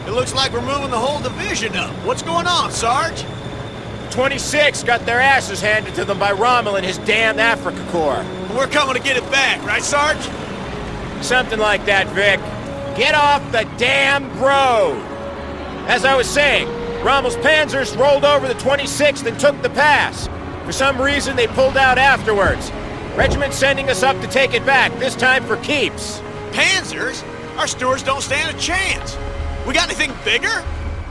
It looks like we're moving the whole division up. What's going on, Sarge? 26 got their asses handed to them by Rommel and his damned Africa Corps. We're coming to get it back, right, Sarge? Something like that, Vic. Get off the damn road! As I was saying, Rommel's panzers rolled over the 26th and took the pass. For some reason, they pulled out afterwards. Regiment sending us up to take it back, this time for keeps. Panzers? Our stewards don't stand a chance. We got anything bigger?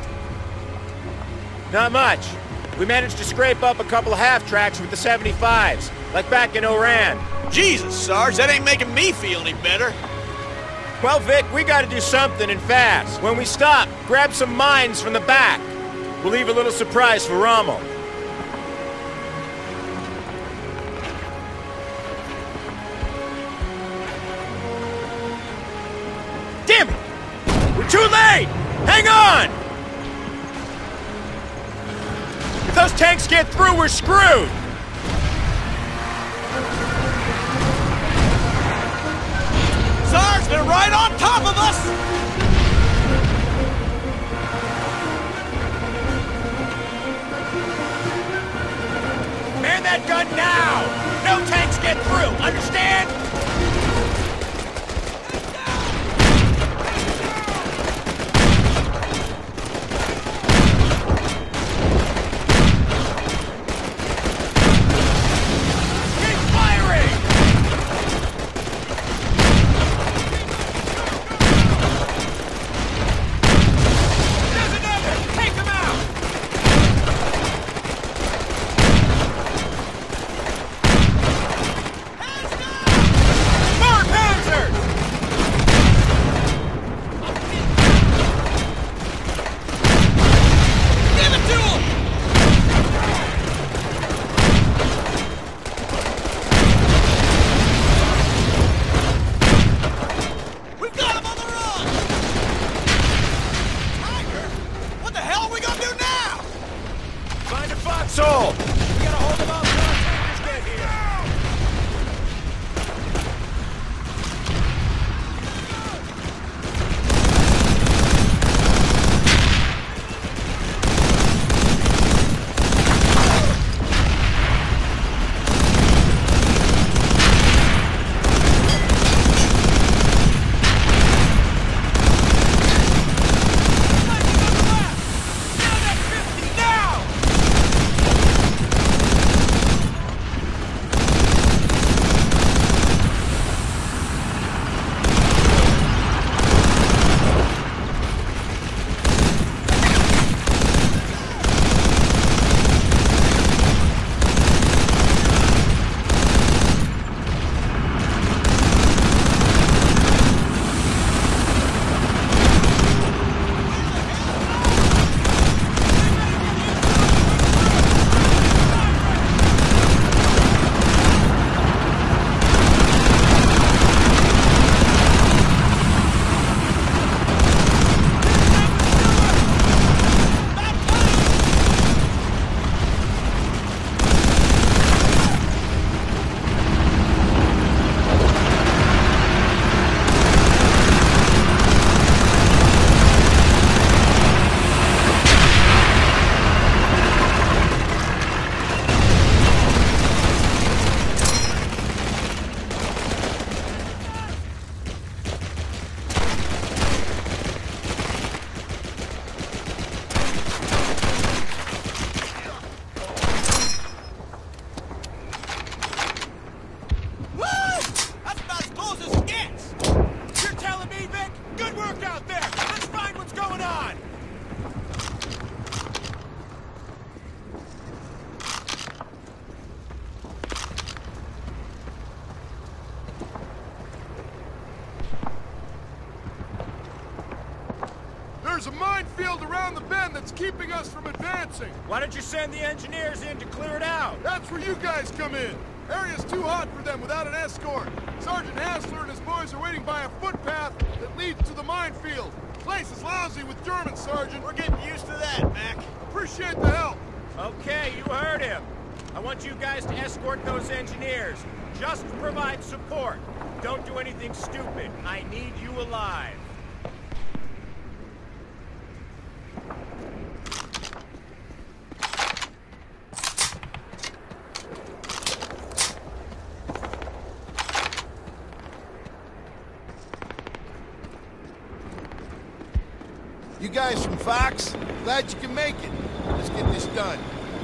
Not much. We managed to scrape up a couple of half-tracks with the 75s, like back in Oran. Jesus, Sarge, that ain't making me feel any better. Well, Vic, we gotta do something, and fast. When we stop, grab some mines from the back. We'll leave a little surprise for Rommel. Damn it! We're too late! Hang on! If those tanks get through, we're screwed! Sarge, they're right on top of us! Man that gun now! No tanks get through, understand? There's a minefield around the bend that's keeping us from advancing. Why don't you send the engineers in to clear it out? That's where you guys come in. Area's too hot for them without an escort. Sergeant Hassler and his boys are waiting by a footpath that leads to the minefield. Place is lousy with Germans, Sergeant. We're getting used to that, Mac. Appreciate the help. Okay, you heard him. I want you guys to escort those engineers. Just provide support. Don't do anything stupid. I need you alive. You guys from Fox? Glad you can make it. Let's get this done.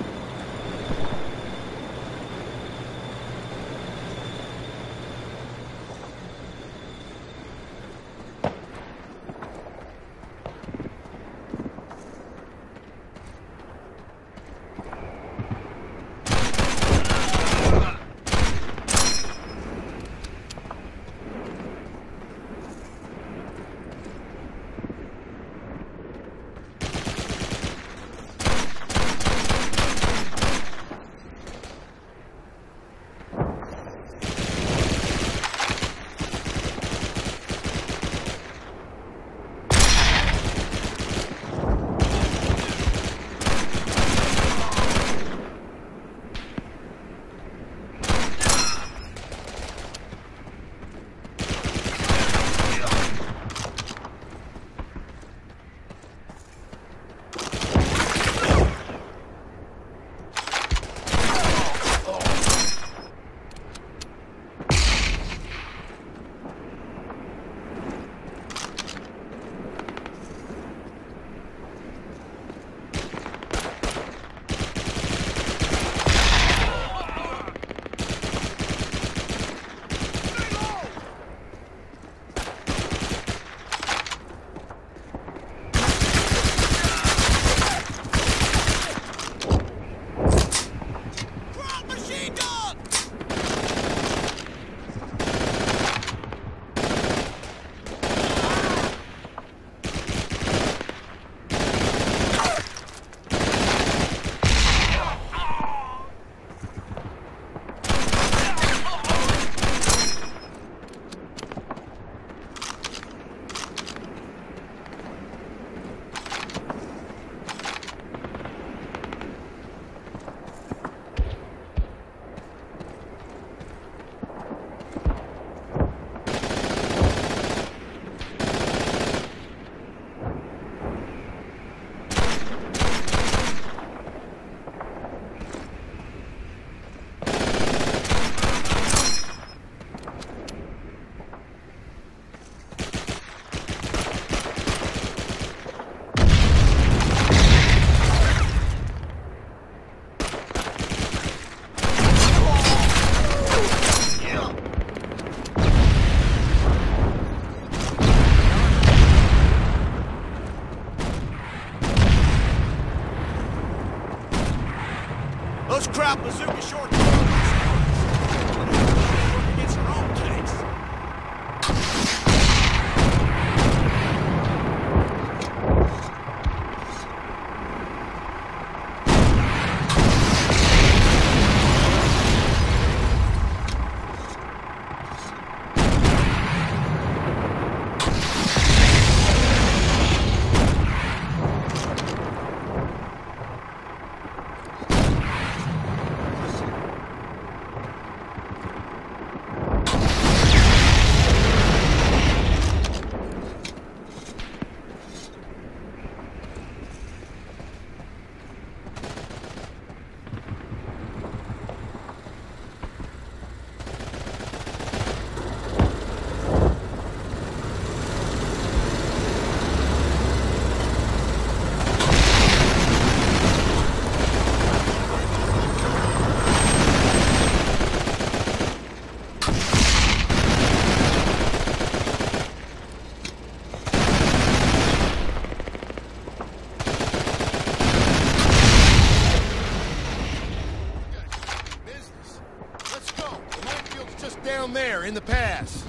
Those crowd bazooka short against their own tanks. Down there in the pass.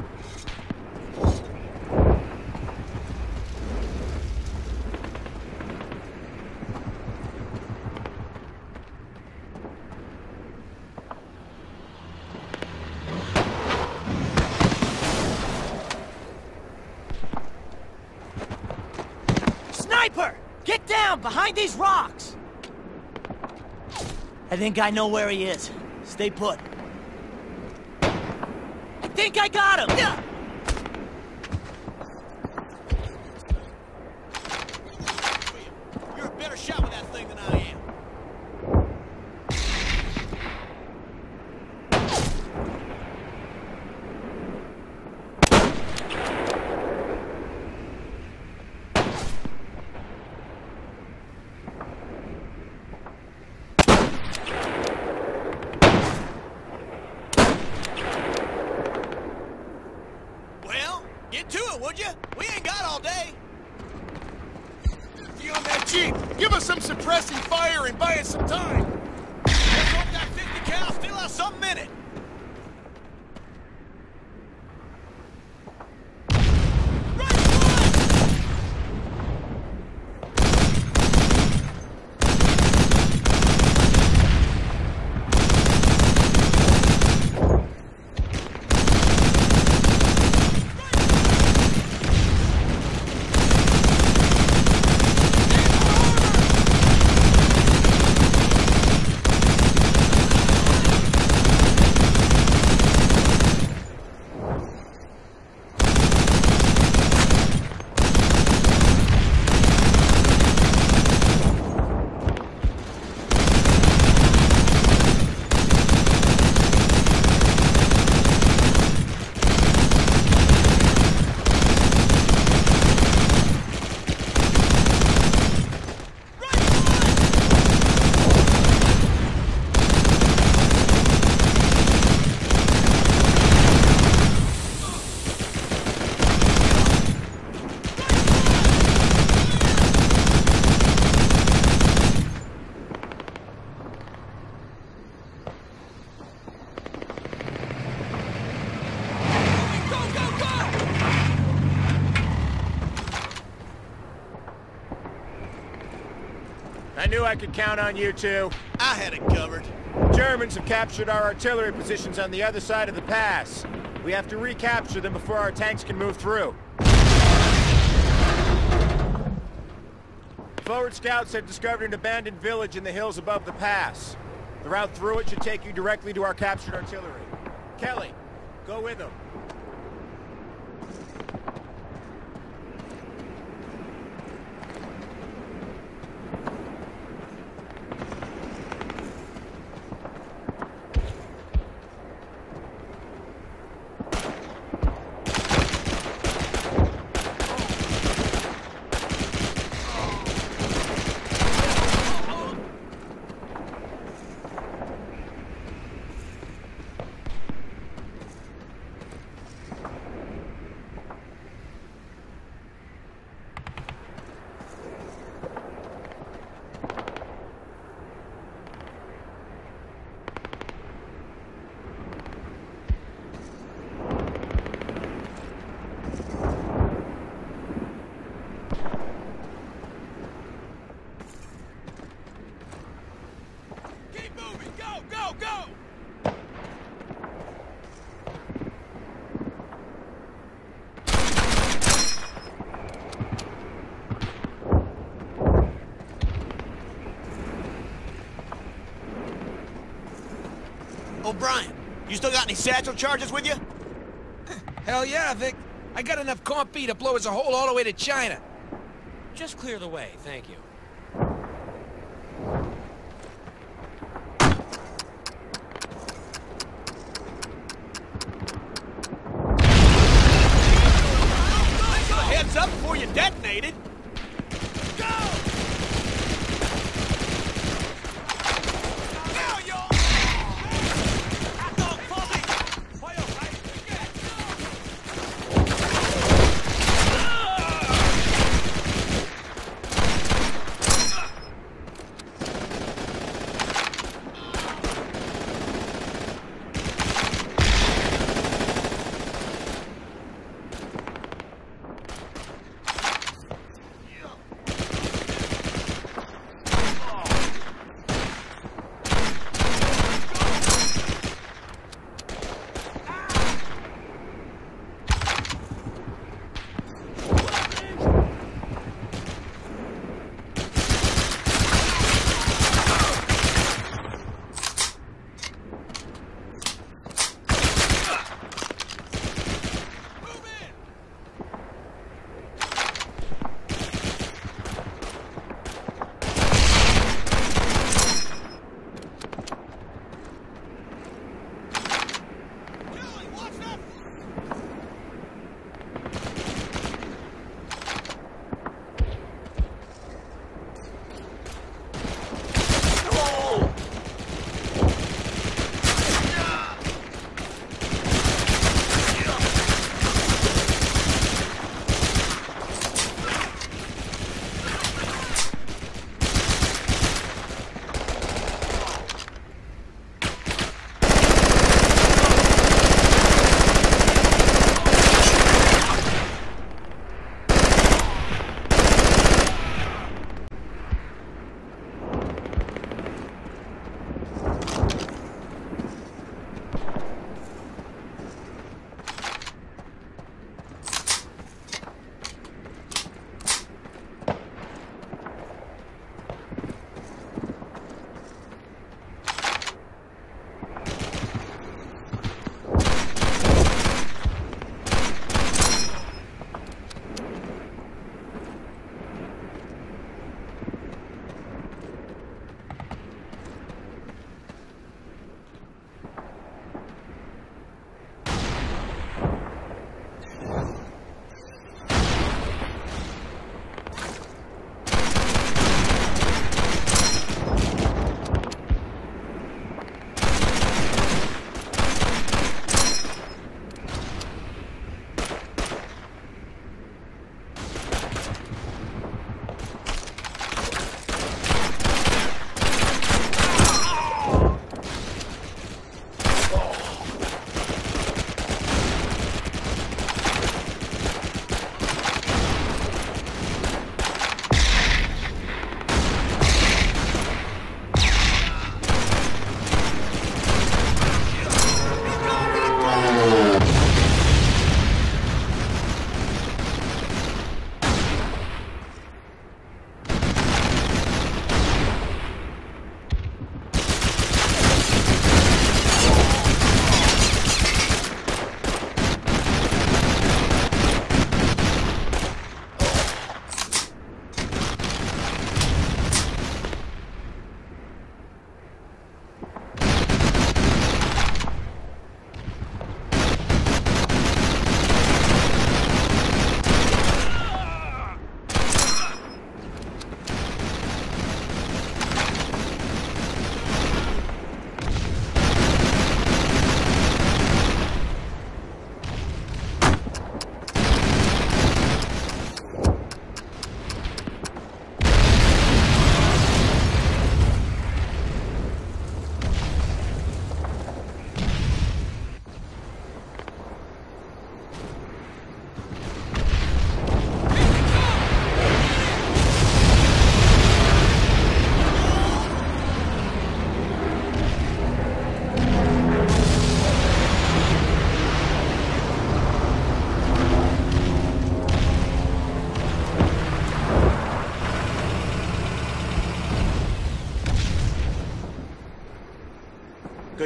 Sniper! Get down behind these rocks! I think I know where he is. Stay put. I think I got him! You're a better shot with that thing than I am. you? We ain't got all day. Empty on that Jeep! Give us some suppressing fire and buy us some time! Let's hope that 50 cal still has something in it. I knew I could count on you two. I had it covered. Germans have captured our artillery positions on the other side of the pass. We have to recapture them before our tanks can move through. Forward scouts have discovered an abandoned village in the hills above the pass. The route through it should take you directly to our captured artillery. Kelly, go with them. O'Brien, you still got any satchel charges with you? Hell yeah, Vic. I got enough compy to blow us a hole all the way to China. Just clear the way, thank you. Heads up before you detonated.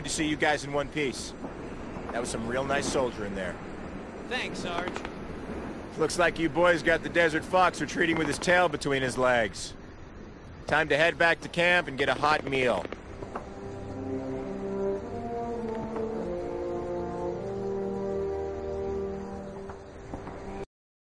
Good to see you guys in one piece. That was some real nice soldier in there. Thanks, Sarge. Looks like you boys got the Desert Fox retreating with his tail between his legs. Time to head back to camp and get a hot meal.